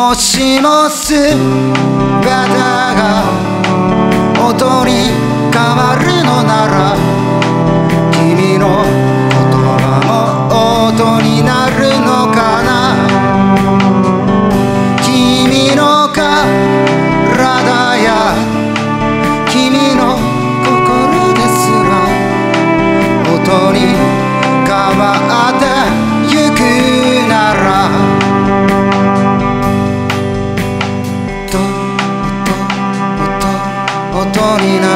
もしも姿が音に変わるのなら、君の言葉も音になるのかな。君の体や君の心ですら音に変わってゆくなら、音にな